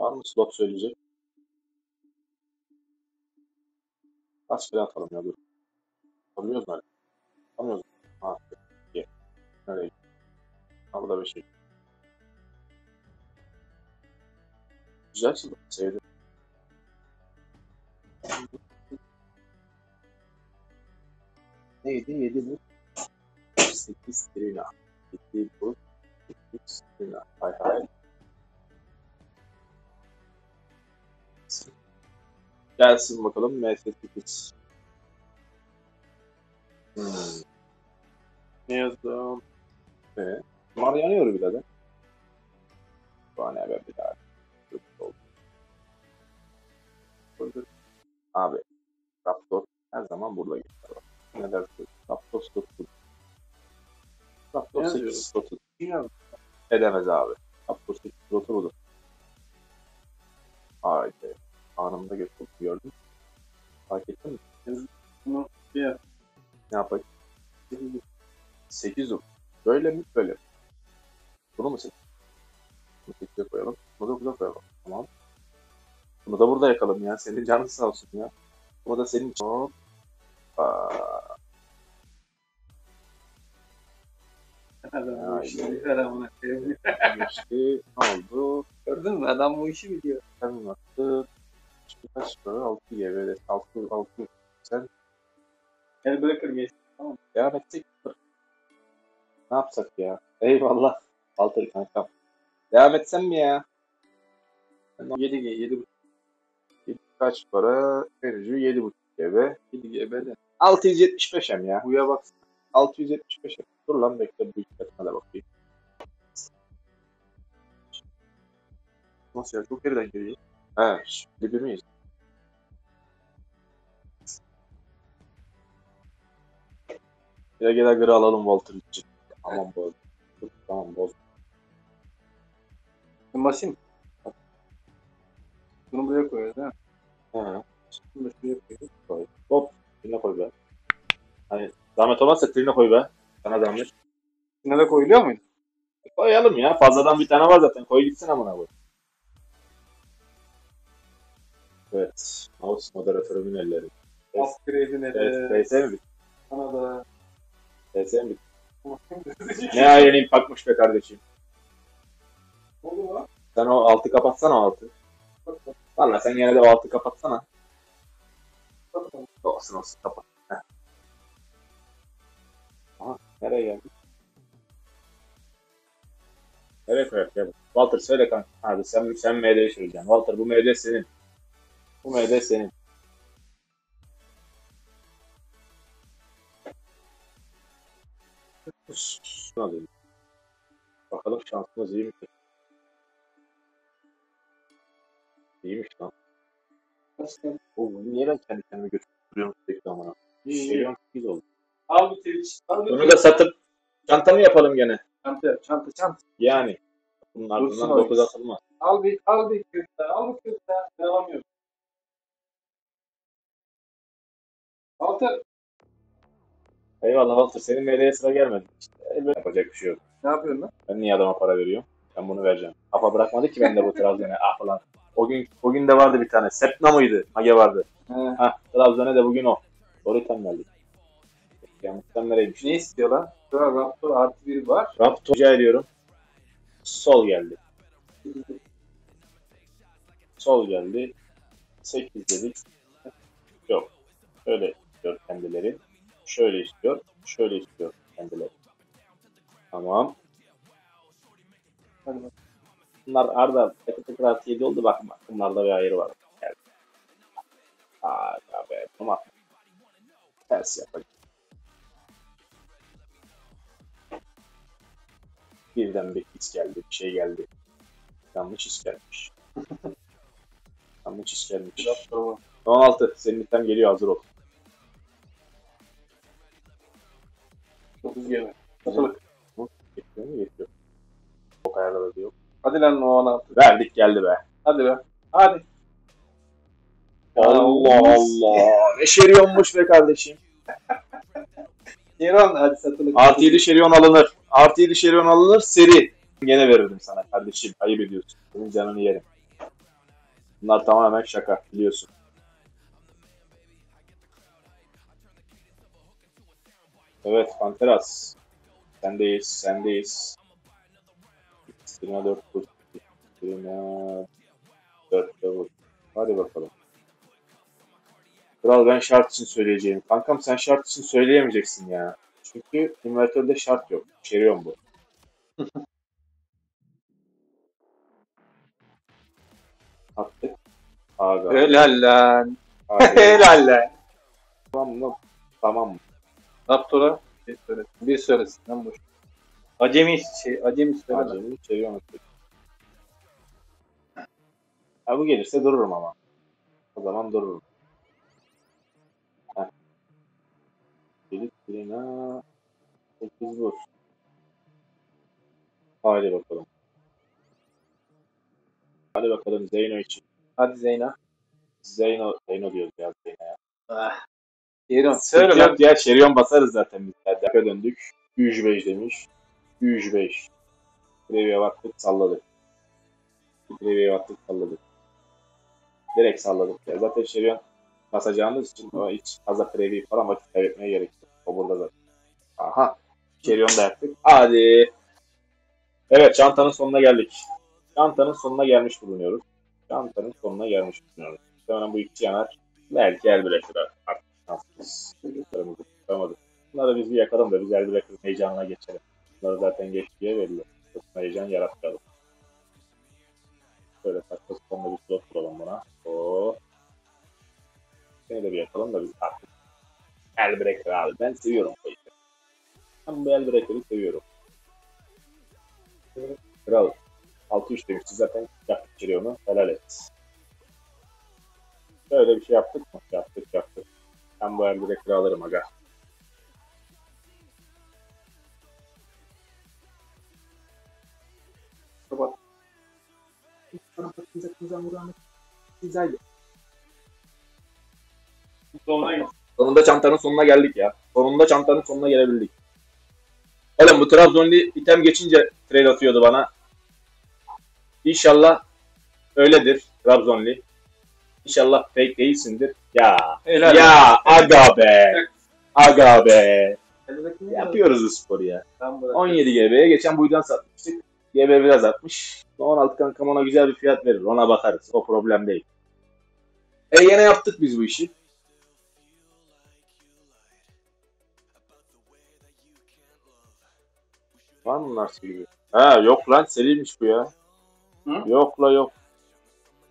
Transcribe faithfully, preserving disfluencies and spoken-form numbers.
Var mı slot söyleyecek? Kaç kere atalım ya dur. Alıyoruz mu? Alıyoruz. Ha, iyi. Nereye? Ha, bu da bir şey. Güzel slot. Sevdim. Neydi? Yedi bu. Sekiz trina. Yedi bu. Sekiz trina. Hay hay. Gelsin bakalım M S sekiz. Hmm. Ne yazdım? Evet. Bunlar yanıyor bile de. Saniye ben bir daha. Abi. Raptor her zaman burada geçer. Ne dersin? Raptor slotu. Raptor sekiz slotu. Edemez abi. Raptor sekiz slotu budur. Haydi. Anında geçti. Gördün mü? Fark ettin mi? Bunu şey yap. Ne yapayım? sekiz böyle mi? Böyle mi? Bunu mu sekiz? Bunu sekize koyalım. Bunu da burada koyalım. Tamam. Bunu da burada yakalım ya. Senin canın sağ olsun ya. Bu da senin için. Hop. Aa. Adam bu işi biliyor adamına. Geçti. Ne oldu? Gördün mü? Adam bu işi biliyor. Sen attı. Şimdi kaç para? altı G B. altı altı. Sen El bırakır geçti. Tamam. devam edecek. Ne yapsak ya? Eyvallah. Altı kankam. Devam etsem mi ya? yedi G, yedi buçuk. Kaç para? Enerji yedi buçuk G B. yedi G B de. altı yüz yetmiş beş em ya. Buya bak. altı yüz yetmiş beş em. Dur lan bekle bu işletme de bakayım. Nasıl ya? Çok geriden geliyor. He, şimdi bir miyiz? Gele gele gırı alalım Walter için. Aman boz. Tamam boz. Ben basayım. Bunu buraya koyuyoruz değil mi? He. Bunu da şuraya koyuyoruz. Koy. Hop. Trine koy be. Hani zahmet olmazsa trine koy be. Sana zahmet. Yine de koyuluyor muydu? Koyalım ya. Fazladan bir tane var zaten. Koy gitsin amına koy. Evet. Mouse moderatörümün elleri. Upgrade'ine Evet. de. T S mi bitti? Sana da. T S mi bitti? Ne ayarlayayım pakmış be kardeşim. Oldu mu? Sen o altı kapatsana o altı. Valla sen gene de o altı kapatsana. Olsun olsun kapat. Heh. Aha nereye geldik? Nereye koyalım? Gel. Walter söyle kanka. Hadi sen, sen M D'yi söyleyeceksin. Walter bu M D senin. Bu M D senin. Şunu alayım. Bakalım şansımız iyi mi? İyiymiş lan. Oğlum niye ben kendi kendime götürüyorum sürekli amına? Şeriyon sekiz oldu. Al bu Twitch. Al bu Bunu da satıp çanta mı yapalım gene? Çanta, çanta, çanta. Yani. Bunun ardından dokuz atılmaz. Al bir, al bir kırkta, al bir kırkta. Ben alamıyorum. Altı. Eyvallah Walter. Senin M D'ye sıra gelmedi. İşte, yapacak bir şey yok. Ne yapıyorsun lan? Ben niye adama para veriyorum? Ben bunu vereceğim. Kafa bırakmadı ki bende bu Trabzon'a. Ah falan. O gün, o gün de vardı bir tane. Sepna mıydı? Mage vardı. He. Hah. Trabzon'a da bugün o. Doğru tam geldi. Yanlıştan nereymiş? Ne istiyor lan? Şurada Raptor artı bir var. Raptor rica ediyorum. Sol geldi. Sol geldi. sekiz dedik. Yok. Şöyle istiyor kendileri. Şöyle istiyor. Şöyle istiyor kendileri. Tamam. Hadi bak. Bunlar arda tıkı tıkı artı yedi oldu. Bakın bak. Bunlarda bir ayarı var. Geldi. Aa be. Tamam. Ters yapacak. Birden bir his geldi. Bir şey geldi. Yanlış his gelmiş. Yanlış his gelmiş. Tamam. on altı. Senin item geliyor. Hazır ol. dokuz yeme. Hazırlık. Bu yetiyor mu? Yetiyor. Çok ayarladı diyor. Hadi lan o altı. Verdik geldi be. Hadi be. Hadi. Allah Allah. Ne şeriyonmuş be kardeşim. Yeron hadi satılık. Artı yedi şeriyon alınır. Artı yedi şeriyon alınır. Seri. Gene veririm sana kardeşim. Ayıp ediyorsun. Senin canını yerim. Bunlar tamamen şaka biliyorsun. Evet Panteras. Sendeyiz, sendeyiz. Birine dört vur. Birine dört vur. Hadi bakalım. Kral ben şart için söyleyeceğim. Kankam sen şart için söyleyemeyeceksin ya. Çünkü invertörde şart yok. Şerion bu. Attık. Aga. Helal lan. Aga. Helal lan. Tamam mı? Tamam mı? Raptor'a bir söylesin. Bir söylesin lan boş. Acemi şey, acemi söyle. Acemi Şerion attık. Ha bu gelirse dururum ama. O zaman dururum. Heh. Gelip birine sekiz vur. Hadi bakalım. Hadi bakalım Zeyno için. Hadi Zeyna. Zeyno, Zeyno diyoruz ya Zeyno'ya. Ah. Yerim. Söyle Söyle lan. ya Şerion basarız zaten biz. Dakika döndük. yüz beş demiş. yüz beş. Preview'e baktık salladık. Preview'e baktık salladık. Direkt salladık ya. Zaten Şerion basacağımız için o hiç fazla preview falan vakit kaybetmeye gerek yok. O burada zaten. Aha. Şerion da yaptık. Hadi. Evet çantanın sonuna geldik. Çantanın sonuna gelmiş bulunuyoruz. Çantanın sonuna gelmiş bulunuyoruz. Muhtemelen bu iki yanar. Belki el bırakır artık. Şanssız. Çocuklarımızı tutamadık. Bunları biz bir yakalım da biz el bırakır heyecanına geçelim. Bunları zaten geçtiğe belli. Çok heyecan yaratmayalım. Şöyle saçma sonunda bir slot kuralım buna. Oo. Seni de bir yakalım da biz artık el bırakır abi. Ben seviyorum bu işi. Ben bu el bırakırı seviyorum. Kral. altı üç demişti zaten yaptık Cirion'u. Helal et. Böyle bir şey yaptık mı? Yaptık yaptık. Ben bu el bırakırı alırım aga. Kapat. Sonuna Sonunda çantanın sonuna geldik ya. Sonunda çantanın sonuna gelebildik. Oğlum bu Trabzonlu item geçince trail atıyordu bana. İnşallah öyledir Trabzonlu. İnşallah fake değilsindir. Ya Helal. ya aga be. Aga be. Yapıyoruz bu sporu ya. on yedi G B'ye geçen buydan satmıştık. G B biraz atmış. on altı kankam ona güzel bir fiyat verir. Ona bakarız. O problem değil. E yine yaptık biz bu işi. Var mı Nars gibi? Ha yok lan seriymiş bu ya. Hı? Yok la yok.